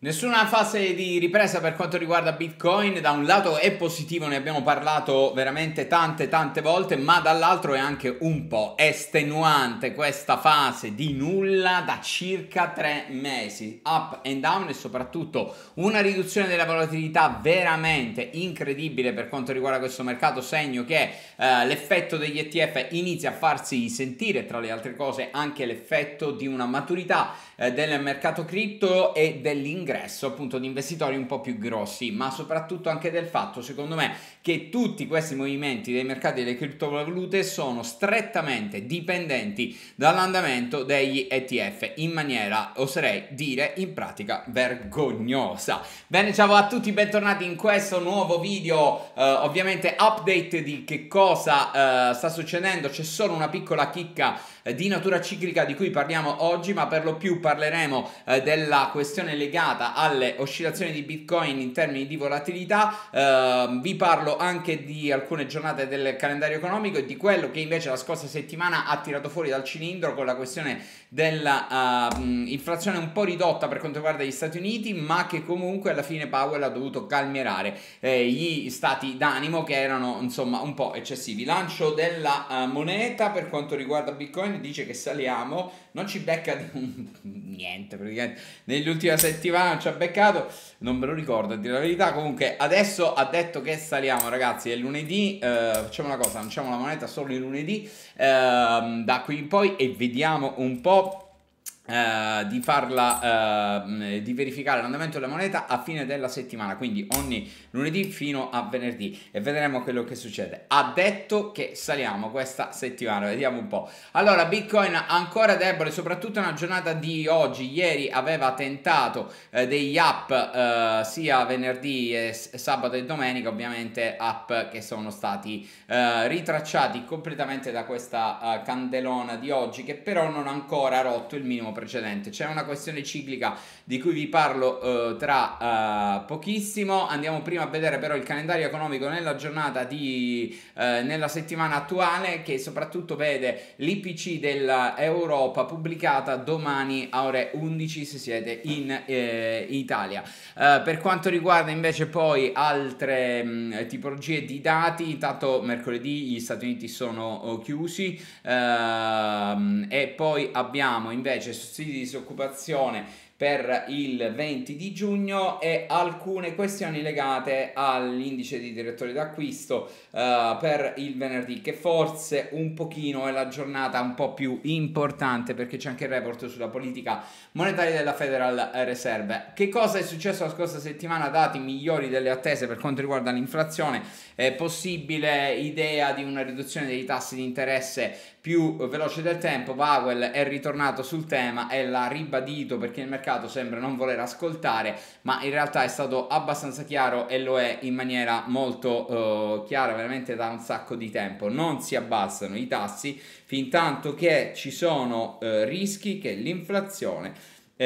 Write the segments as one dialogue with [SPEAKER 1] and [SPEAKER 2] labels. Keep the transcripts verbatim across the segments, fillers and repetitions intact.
[SPEAKER 1] Nessuna fase di ripresa per quanto riguarda Bitcoin. Da un lato è positivo, ne abbiamo parlato veramente tante tante volte, ma dall'altro è anche un po' estenuante questa fase di nulla da circa tre mesi, up and down, e soprattutto una riduzione della volatilità veramente incredibile per quanto riguarda questo mercato, segno che eh, l'effetto degli E T F inizia a farsi sentire, tra le altre cose anche l'effetto di una maturità eh, del mercato cripto e dell'ingresso appunto di investitori un po' più grossi, ma soprattutto anche del fatto, secondo me, che tutti questi movimenti dei mercati delle criptovalute sono strettamente dipendenti dall'andamento degli E T F in maniera, oserei dire, in pratica vergognosa. Bene, ciao a tutti, bentornati in questo nuovo video, eh, ovviamente update di che cosa eh, sta succedendo. C'è solo una piccola chicca eh, di natura ciclica di cui parliamo oggi, ma per lo più parleremo eh, della questione legata alle oscillazioni di Bitcoin in termini di volatilità. Eh, vi parlo anche di alcune giornate del calendario economico e di quello che invece la scorsa settimana ha tirato fuori dal cilindro con la questione dell'inflazione uh, un po' ridotta per quanto riguarda gli Stati Uniti, ma che comunque alla fine Powell ha dovuto calmierare eh, gli stati d'animo che erano insomma un po' eccessivi. Lancio della uh, moneta per quanto riguarda Bitcoin, dice che saliamo, non ci becca di niente praticamente nell'ultima settimana, non ci ha beccato, non me lo ricordo a dire la verità. Comunque adesso ha detto che saliamo, ragazzi, è lunedì, eh, facciamo una cosa, lanciamo la moneta solo il lunedì eh, da qui in poi e vediamo un po' Uh, di farla uh, di verificare l'andamento della moneta a fine della settimana, quindi ogni lunedì fino a venerdì, e vedremo quello che succede. Ha detto che saliamo questa settimana, vediamo un po'. Allora, Bitcoin ancora debole, soprattutto nella giornata di oggi. Ieri aveva tentato uh, degli up uh, sia venerdì e sabato e domenica, ovviamente up che sono stati uh, ritracciati completamente da questa uh, candelona di oggi, che però non ha ancora rotto il minimo precedente. C'è una questione ciclica di cui vi parlo uh, tra uh, pochissimo. Andiamo prima a vedere però il calendario economico nella giornata di uh, nella settimana attuale, che soprattutto vede l'I P C dell'Europa pubblicata domani a ore undici se siete in eh, Italia. Uh, per quanto riguarda invece poi altre mh, tipologie di dati, intanto mercoledì gli Stati Uniti sono uh, chiusi uh, e poi abbiamo invece sussidi di disoccupazione per il venti di giugno e alcune questioni legate all'indice di direttori d'acquisto uh, per il venerdì, che forse un pochino è la giornata un po' più importante, perché c'è anche il report sulla politica monetaria della Federal Reserve. Che cosa è successo la scorsa settimana? Dati migliori delle attese per quanto riguarda l'inflazione, è possibile idea di una riduzione dei tassi di interesse più veloce del tempo. Powell è ritornato sul tema e l'ha ribadito, perché il mercato sembra non voler ascoltare, ma in realtà è stato abbastanza chiaro e lo è in maniera molto uh, chiara veramente da un sacco di tempo. Non si abbassano i tassi fin tanto che ci sono uh, rischi che l'inflazione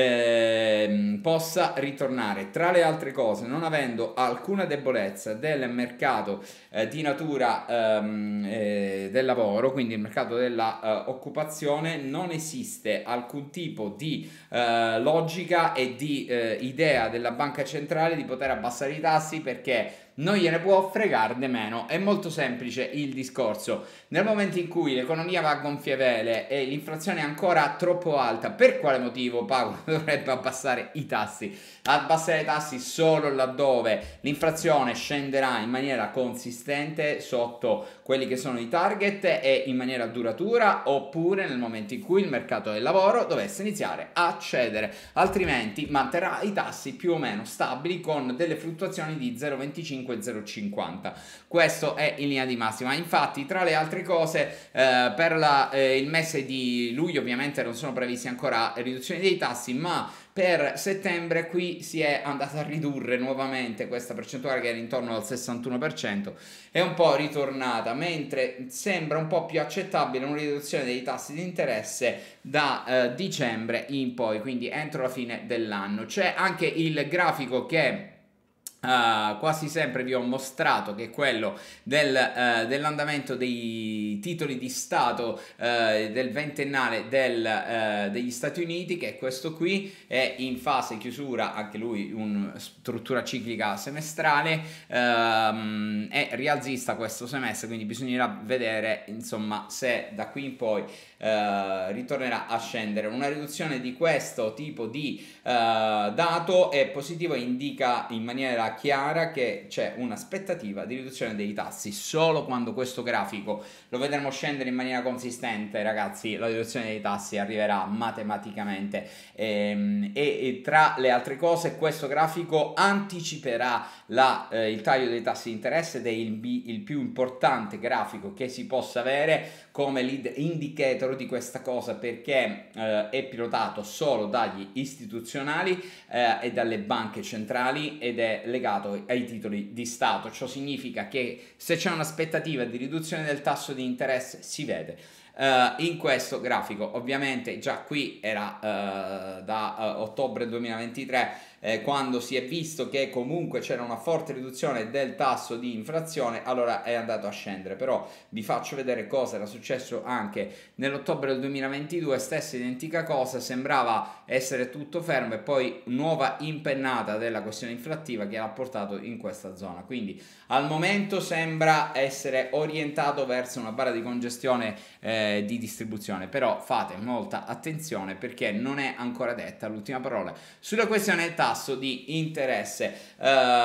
[SPEAKER 1] Eh, possa ritornare, tra le altre cose non avendo alcuna debolezza del mercato eh, di natura ehm, eh, del lavoro, quindi il mercato della eh, occupazione. Non esiste alcun tipo di eh, logica e di eh, idea della banca centrale di poter abbassare i tassi, perché non gliene può fregarne meno. È molto semplice il discorso: nel momento in cui l'economia va a gonfie vele e l'inflazione è ancora troppo alta, per quale motivo Paolo dovrebbe abbassare i tassi? Abbassare i tassi solo laddove l'inflazione scenderà in maniera consistente sotto quelli che sono i target e in maniera duratura, oppure nel momento in cui il mercato del lavoro dovesse iniziare a cedere, altrimenti manterrà i tassi più o meno stabili con delle fluttuazioni di zero virgola venticinque zero virgola cinquanta. Questo è in linea di massima. Infatti, tra le altre cose, eh, per la, eh, il mese di luglio ovviamente non sono previsti ancora riduzioni dei tassi, ma per settembre qui si è andata a ridurre nuovamente questa percentuale, che era intorno al sessantuno per cento, è un po' ritornata, mentre sembra un po' più accettabile una riduzione dei tassi di interesse da eh, dicembre in poi, quindi entro la fine dell'anno. C'è anche il grafico che Uh, quasi sempre vi ho mostrato che è quello del, uh, dell'andamento dei titoli di Stato uh, del ventennale del, uh, degli Stati Uniti, che è questo qui, è in fase chiusura, anche lui una struttura ciclica semestrale, uh, è rialzista questo semestre, quindi bisognerà vedere insomma se da qui in poi Uh, ritornerà a scendere. Una riduzione di questo tipo di uh, dato è positivo e indica in maniera chiara che c'è un'aspettativa di riduzione dei tassi. Solo quando questo grafico lo vedremo scendere in maniera consistente, ragazzi, la riduzione dei tassi arriverà matematicamente, ehm, e, e tra le altre cose questo grafico anticiperà la, eh, il taglio dei tassi di interesse ed è il, il più importante grafico che si possa avere come lead indicator di questa cosa, perché eh, è pilotato solo dagli istituzionali eh, e dalle banche centrali ed è legato ai titoli di Stato. Ciò significa che se c'è un'aspettativa di riduzione del tasso di interesse si vede Uh, in questo grafico. Ovviamente già qui era uh, da uh, ottobre duemilaventitré, eh, quando si è visto che comunque c'era una forte riduzione del tasso di inflazione, allora è andato a scendere. Però vi faccio vedere cosa era successo anche nell'ottobre del duemilaventidue, stessa identica cosa, sembrava essere tutto fermo e poi nuova impennata della questione inflattiva che l'ha portato in questa zona. Quindi al momento sembra essere orientato verso una barra di congestione eh, di distribuzione, però fate molta attenzione perché non è ancora detta l'ultima parola sulla questione del tasso di interesse. Uh,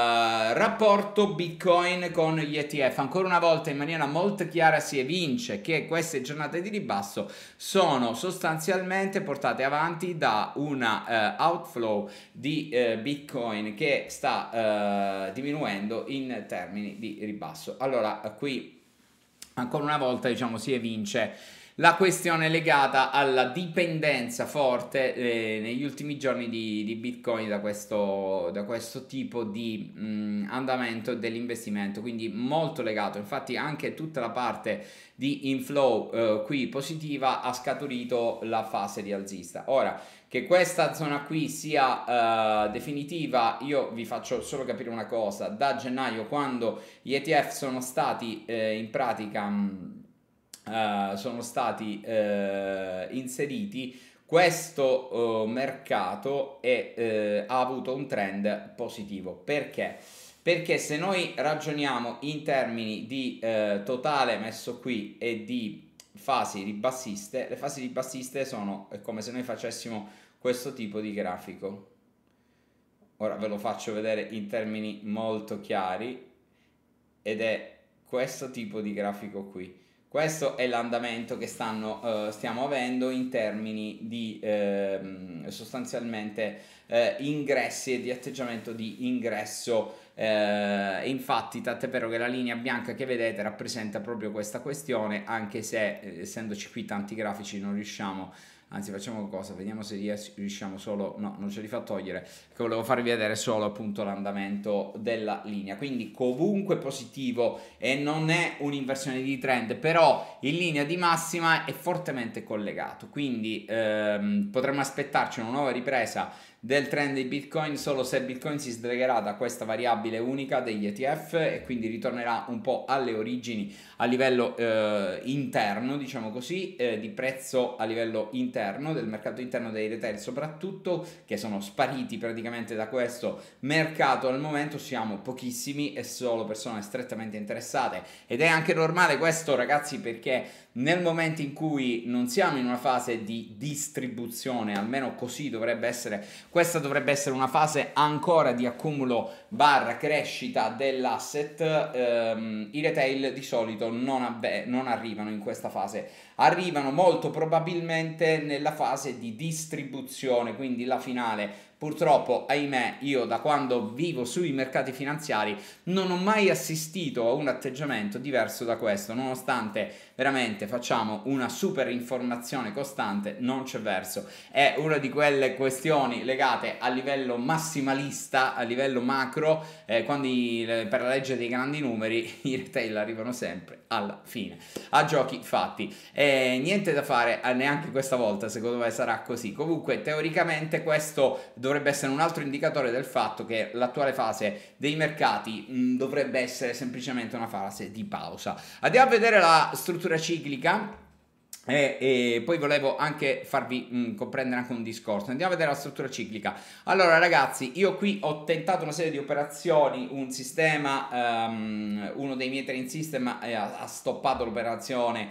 [SPEAKER 1] rapporto Bitcoin con gli E T F, ancora una volta in maniera molto chiara si evince che queste giornate di ribasso sono sostanzialmente portate avanti da una uh, outflow di uh, Bitcoin che sta uh, diminuendo in termini di ribasso. Allora qui ancora una volta diciamo si evince la questione legata alla dipendenza forte eh, negli ultimi giorni di, di Bitcoin da questo, da questo tipo di mh, andamento dell'investimento, quindi molto legato. Infatti anche tutta la parte di inflow eh, qui positiva ha scaturito la fase rialzista. Ora, che questa zona qui sia uh, definitiva, io vi faccio solo capire una cosa: da gennaio, quando gli E T F sono stati eh, in pratica mh, uh, sono stati uh, inseriti, questo uh, mercato è, uh, ha avuto un trend positivo. Perché? Perché se noi ragioniamo in termini di uh, totale messo qui e di fasi ribassiste, le fasi ribassiste sono è come se noi facessimo questo tipo di grafico. Ora ve lo faccio vedere in termini molto chiari ed è questo tipo di grafico qui. Questo è l'andamento che stanno, uh, stiamo avendo in termini di eh, sostanzialmente eh, ingressi e di atteggiamento di ingresso. Eh, infatti tant'è vero che la linea bianca che vedete rappresenta proprio questa questione, anche se eh, essendoci qui tanti grafici non riusciamo. Anzi, facciamo cosa? Vediamo se riusciamo solo... No, non ce li fa togliere, che volevo farvi vedere solo appunto l'andamento della linea. Quindi comunque positivo e non è un'inversione di trend, però in linea di massima è fortemente collegato. Quindi ehm, potremmo aspettarci una nuova ripresa del trend di Bitcoin solo se Bitcoin si slegherà da questa variabile unica degli E T F e quindi ritornerà un po' alle origini a livello eh, interno, diciamo così, eh, di prezzo a livello interno del mercato interno dei retail soprattutto, che sono spariti praticamente da questo mercato. Al momento siamo pochissimi e solo persone strettamente interessate, ed è anche normale questo, ragazzi, perché nel momento in cui non siamo in una fase di distribuzione, almeno così dovrebbe essere, questa dovrebbe essere una fase ancora di accumulo barra crescita dell'asset, ehm, i retail di solito non, abbe- non arrivano in questa fase, arrivano molto probabilmente nella fase di distribuzione, quindi la finale. Purtroppo, ahimè, io da quando vivo sui mercati finanziari non ho mai assistito a un atteggiamento diverso da questo, nonostante veramente facciamo una super informazione costante, non c'è verso. È una di quelle questioni legate a livello massimalista, a livello macro, eh, quando i, per la legge dei grandi numeri i retail arrivano sempre alla fine, a giochi fatti. E niente da fare, neanche questa volta secondo me sarà così. Comunque teoricamente questo dovrebbe dovrebbe essere un altro indicatore del fatto che l'attuale fase dei mercati mh, dovrebbe essere semplicemente una fase di pausa. Andiamo a vedere la struttura ciclica. E, e poi volevo anche farvi mh, comprendere anche un discorso. Andiamo a vedere la struttura ciclica. Allora ragazzi, io qui ho tentato una serie di operazioni, un sistema, um, uno dei miei trading system eh, ha stoppato l'operazione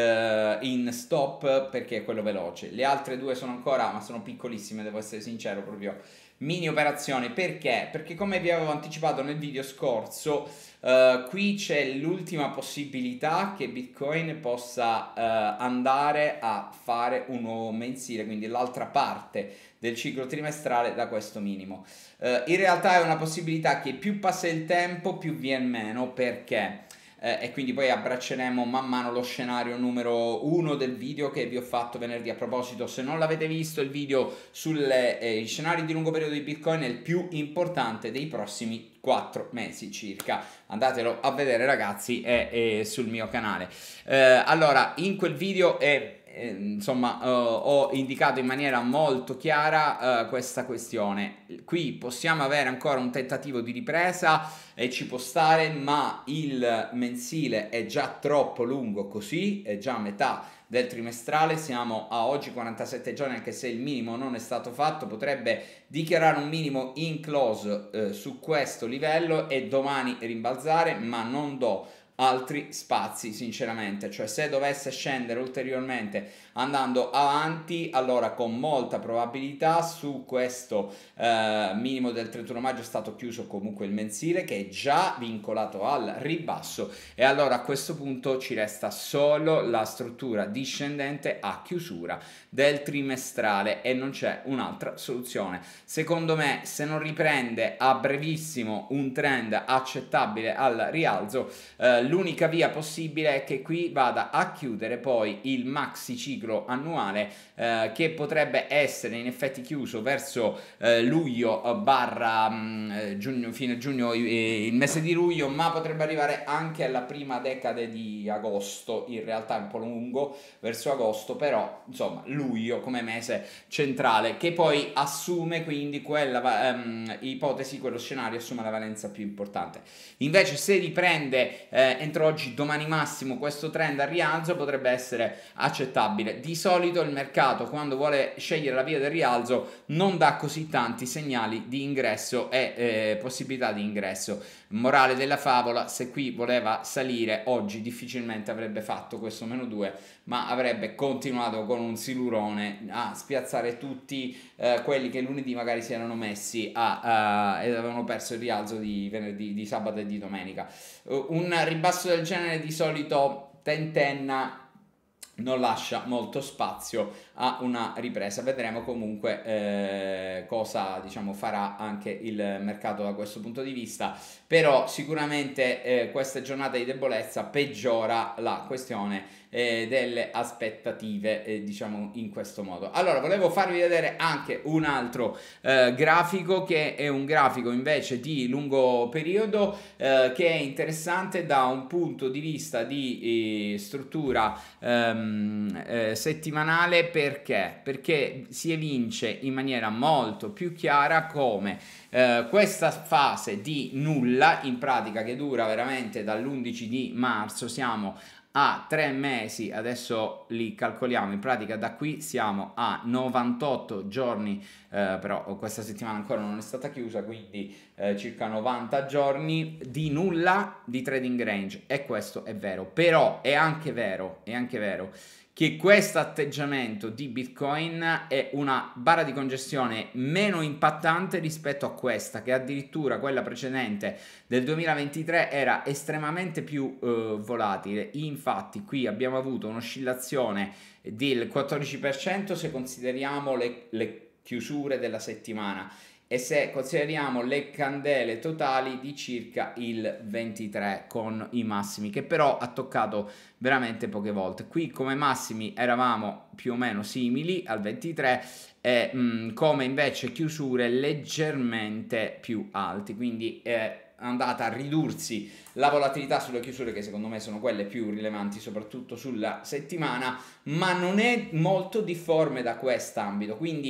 [SPEAKER 1] uh, in stop perché è quello veloce. Le altre due sono ancora, ma sono piccolissime, devo essere sincero, proprio mini operazioni. Perché? Perché come vi avevo anticipato nel video scorso, uh, qui c'è l'ultima possibilità che Bitcoin possa uh, andare a fare un nuovo mensile, quindi l'altra parte del ciclo trimestrale da questo minimo. Uh, in realtà è una possibilità che più passa il tempo più viene meno, perché? Eh, e quindi poi abbracceremo man mano lo scenario numero uno del video che vi ho fatto venerdì. A proposito, se non l'avete visto, il video sugli eh, scenari di lungo periodo di Bitcoin è il più importante dei prossimi quattro mesi circa, andatelo a vedere ragazzi, è, è sul mio canale. Eh, allora, in quel video è Eh, insomma uh, ho indicato in maniera molto chiara uh, questa questione. Qui possiamo avere ancora un tentativo di ripresa e ci può stare, ma il mensile è già troppo lungo così, è già a metà del trimestrale, siamo a oggi quarantasette giorni, anche se il minimo non è stato fatto, potrebbe dichiarare un minimo in close eh, su questo livello e domani rimbalzare, ma non do altri spazi sinceramente. Cioè, se dovesse scendere ulteriormente andando avanti, allora con molta probabilità su questo eh, minimo del trentuno maggio è stato chiuso comunque il mensile, che è già vincolato al ribasso, e allora a questo punto ci resta solo la struttura discendente a chiusura del trimestrale e non c'è un'altra soluzione. Secondo me, se non riprende a brevissimo un trend accettabile al rialzo, eh, l'unica via possibile è che qui vada a chiudere poi il maxi ciclo annuale eh, che potrebbe essere in effetti chiuso verso eh, luglio barra mh, giugno, fine giugno, eh, il mese di luglio, ma potrebbe arrivare anche alla prima decade di agosto. In realtà è un po' lungo verso agosto, però insomma luglio come mese centrale, che poi assume quindi quella um, ipotesi, quello scenario assume la valenza più importante. Invece se riprende eh, entro oggi, domani massimo, questo trend al rialzo potrebbe essere accettabile. Di solito il mercato, quando vuole scegliere la via del rialzo, non dà così tanti segnali di ingresso e eh, possibilità di ingresso. Morale della favola: se qui voleva salire oggi difficilmente avrebbe fatto questo meno due, ma avrebbe continuato con un silurone a spiazzare tutti eh, quelli che lunedì magari si erano messi a, a, ed avevano perso il rialzo di venerdì, di sabato e di domenica. Uh, un ribasso del genere di solito tentenna, non lascia molto spazio a una ripresa. Vedremo comunque eh, cosa diciamo farà anche il mercato da questo punto di vista, però sicuramente eh, questa giornata di debolezza peggiora la questione eh, delle aspettative, eh, diciamo in questo modo. Allora, volevo farvi vedere anche un altro eh, grafico, che è un grafico invece di lungo periodo eh, che è interessante da un punto di vista di eh, struttura ehm, Eh, settimanale. Perché? Perché si evince in maniera molto più chiara come eh, questa fase di nulla, in pratica, che dura veramente dall'undici di marzo, siamo a tre mesi, adesso li calcoliamo, in pratica da qui siamo a novantotto giorni, eh, però questa settimana ancora non è stata chiusa, quindi eh, circa novanta giorni di nulla di trading range. E questo è vero, però è anche vero, è anche vero che questo atteggiamento di Bitcoin è una barra di congestione meno impattante rispetto a questa, che addirittura quella precedente del duemilaventitré era estremamente più eh, volatile. Infatti qui abbiamo avuto un'oscillazione del quattordici per cento se consideriamo le, le chiusure della settimana, e se consideriamo le candele totali di circa il ventitré con i massimi, che però ha toccato veramente poche volte. Qui come massimi eravamo più o meno simili al ventitré e mh, come invece chiusure leggermente più alti, quindi è andata a ridursi la volatilità sulle chiusure, che secondo me sono quelle più rilevanti soprattutto sulla settimana, ma non è molto difforme da quest'ambito. Quindi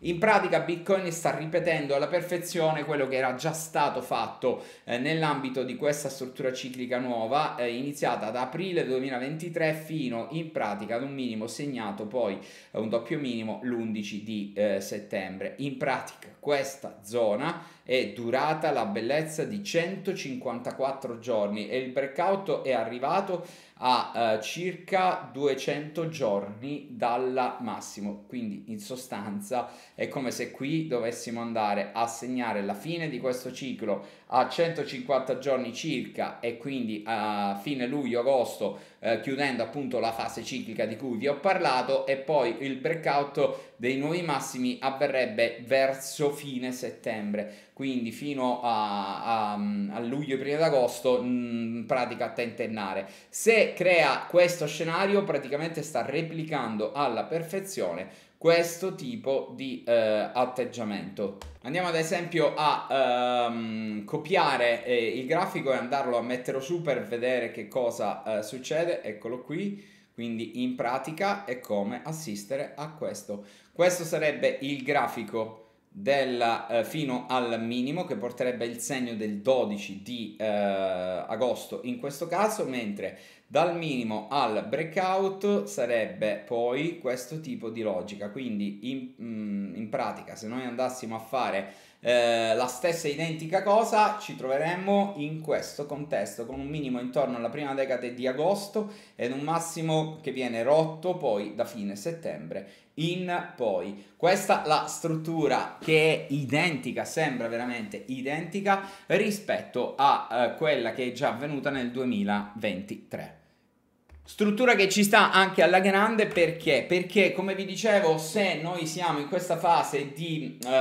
[SPEAKER 1] In pratica Bitcoin sta ripetendo alla perfezione quello che era già stato fatto eh, nell'ambito di questa struttura ciclica nuova, eh, iniziata ad aprile duemilaventitré fino in pratica ad un minimo segnato poi eh, un doppio minimo l'undici di eh, settembre. In pratica questa zona è durata la bellezza di centocinquantaquattro giorni e il breakout è arrivato a uh, circa duecento giorni dalla massimo, quindi in sostanza è come se qui dovessimo andare a segnare la fine di questo ciclo a centocinquanta giorni circa e quindi a fine luglio-agosto eh, chiudendo appunto la fase ciclica di cui vi ho parlato, e poi il breakout dei nuovi massimi avverrebbe verso fine settembre, quindi fino a, a, a luglio prima d'agosto in pratica a tentennare. Se crea questo scenario praticamente sta replicando alla perfezione questo tipo di eh, atteggiamento. Andiamo ad esempio a ehm, copiare eh, il grafico e andarlo a mettere su per vedere che cosa eh, succede. Eccolo qui. Quindi in pratica è come assistere a questo. Questo sarebbe il grafico del, eh, fino al minimo, che porterebbe il segno del dodici di eh, agosto in questo caso, mentre dal minimo al breakout sarebbe poi questo tipo di logica. Quindi in, mm, in pratica se noi andassimo a fare eh, la stessa identica cosa ci troveremmo in questo contesto con un minimo intorno alla prima decade di agosto ed un massimo che viene rotto poi da fine settembre in poi. Questa la struttura che è identica, sembra veramente identica rispetto a eh, quella che è già avvenuta nel duemilaventitré. Struttura che ci sta anche alla grande, perché? Perché come vi dicevo, se noi siamo in questa fase di uh,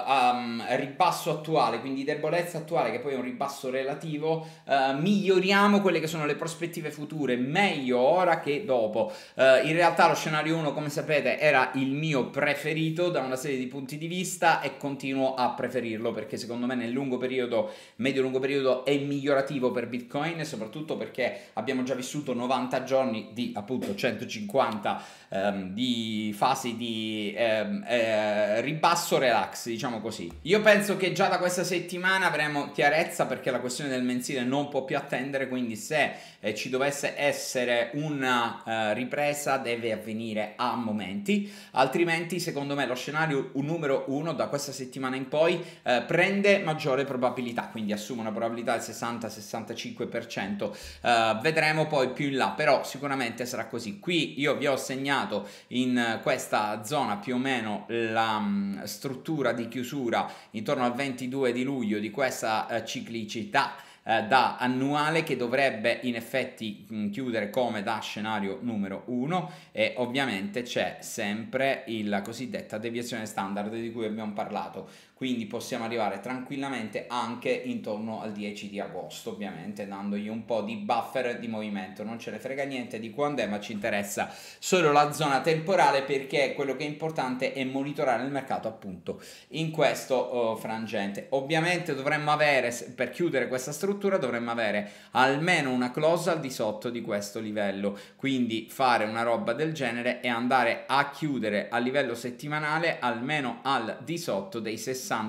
[SPEAKER 1] um, ribasso attuale, quindi debolezza attuale che poi è un ribasso relativo, uh, miglioriamo quelle che sono le prospettive future, meglio ora che dopo. Uh, in realtà lo scenario uno, come sapete, era il mio preferito da una serie di punti di vista e continuo a preferirlo perché secondo me nel lungo periodo, medio-lungo periodo è migliorativo per Bitcoin, e soprattutto perché abbiamo già vissuto novanta giorni di appunto centocinquanta ehm, di fasi di ehm, eh, ribasso relax, diciamo così. Io penso che già da questa settimana avremo chiarezza, perché la questione del mensile non può più attendere, quindi se eh, ci dovesse essere una eh, ripresa deve avvenire a momenti, altrimenti secondo me lo scenario numero uno da questa settimana in poi eh, prende maggiore probabilità, quindi assume una probabilità del sessanta sessantacinque per cento. eh, vedremo poi più in là, però sicuramente sarà così. Qui io vi ho segnato in questa zona più o meno la um, struttura di chiusura intorno al ventidue di luglio di questa uh, ciclicità uh, da annuale, che dovrebbe in effetti mh, chiudere come da scenario numero uno, e ovviamente c'è sempre la cosiddetta deviazione standard di cui abbiamo parlato, quindi possiamo arrivare tranquillamente anche intorno al dieci di agosto, ovviamente dandogli un po' di buffer di movimento. Non ce ne frega niente di quando è, ma ci interessa solo la zona temporale, perché quello che è importante è monitorare il mercato appunto in questo uh, frangente. Ovviamente dovremmo avere, per chiudere questa struttura, dovremmo avere almeno una close al di sotto di questo livello, quindi fare una roba del genere e andare a chiudere a livello settimanale almeno al di sotto dei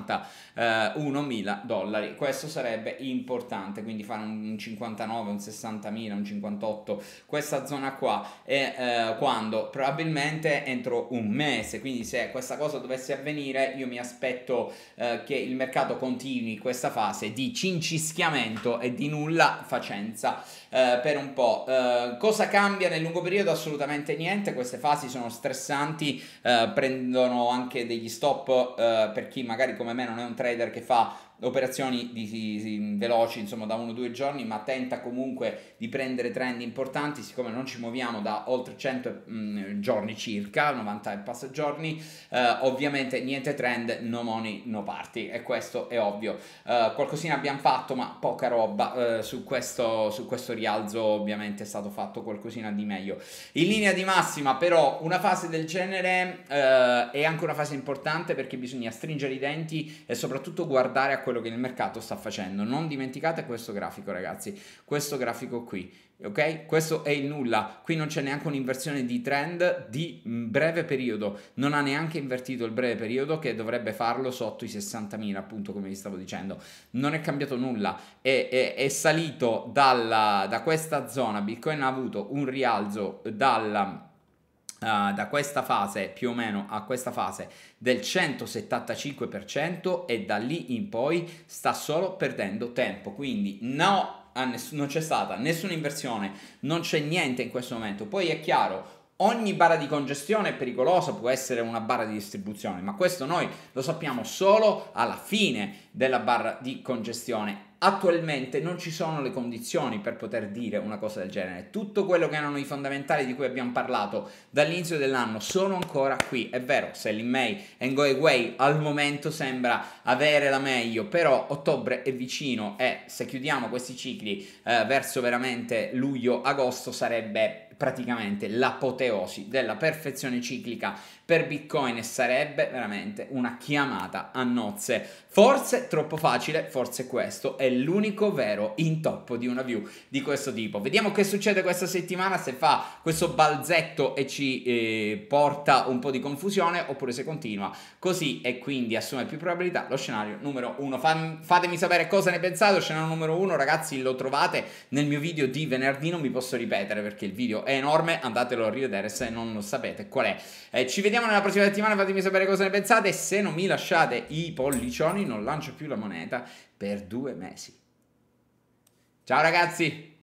[SPEAKER 1] sessantunomila dollari. Questo sarebbe importante, quindi fare un cinquantanove, un sessantamila, un cinquantotto, questa zona qua, e eh, quando probabilmente entro un mese. Quindi se questa cosa dovesse avvenire, io mi aspetto eh, che il mercato continui questa fase di cincischiamento e di nulla facenza eh, per un po'. Eh, cosa cambia nel lungo periodo? Assolutamente niente. Queste fasi sono stressanti, eh, prendono anche degli stop eh, per chi magari come me non è un trader che fa operazioni di, di, di, veloci, insomma da uno o due giorni, ma tenta comunque di prendere trend importanti. Siccome non ci muoviamo da oltre cento mh, giorni circa, novanta e passa giorni, eh, ovviamente niente trend, no money, no party, e questo è ovvio. Eh, qualcosina abbiamo fatto, ma poca roba eh, su, questo, su questo rialzo. Ovviamente è stato fatto qualcosina di meglio. In linea di massima però una fase del genere eh, è anche una fase importante, perché bisogna stringere i denti e soprattutto guardare a quello quello che il mercato sta facendo. Non dimenticate questo grafico, ragazzi, questo grafico qui, ok? Questo è il nulla, qui non c'è neanche un'inversione di trend di breve periodo, non ha neanche invertito il breve periodo che dovrebbe farlo sotto i sessantamila, appunto, come vi stavo dicendo. Non è cambiato nulla, è, è, è salito dalla, da questa zona, Bitcoin ha avuto un rialzo dalla... Uh, da questa fase più o meno a questa fase del centosettantacinque per cento e da lì in poi sta solo perdendo tempo, quindi no, non c'è stata nessuna inversione, non c'è niente in questo momento. Poi è chiaro, ogni barra di congestione è pericolosa, può essere una barra di distribuzione, ma questo noi lo sappiamo solo alla fine della barra di congestione. Attualmente non ci sono le condizioni per poter dire una cosa del genere. Tutto quello che erano i fondamentali di cui abbiamo parlato dall'inizio dell'anno sono ancora qui. È vero, Selling May and Go Away al momento sembra avere la meglio, però ottobre è vicino e se chiudiamo questi cicli eh, verso veramente luglio-agosto sarebbe praticamente l'apoteosi della perfezione ciclica per Bitcoin e sarebbe veramente una chiamata a nozze. Forse troppo facile, forse questo è l'unico vero intoppo di una view di questo tipo. Vediamo che succede questa settimana, se fa questo balzetto e ci eh, porta un po' di confusione oppure se continua così e quindi assume più probabilità lo scenario numero uno. Fatemi sapere cosa ne pensate. Lo scenario numero uno, ragazzi, lo trovate nel mio video di venerdì, non vi posso ripetere perché il video è enorme, andatelo a rivedere se non lo sapete qual è. Eh, ci vediamo nella prossima settimana, fatemi sapere cosa ne pensate e se non mi lasciate i pollicioni non lancio più la moneta per due mesi. Ciao ragazzi!